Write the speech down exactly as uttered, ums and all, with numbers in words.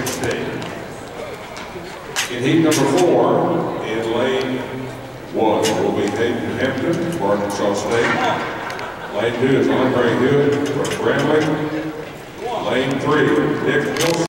State. In heat number four, in lane one will be Hayden Hampton from Arkansas State. Lane two is Andre Hewitt from Grambling. Lane three, Nick Wilson.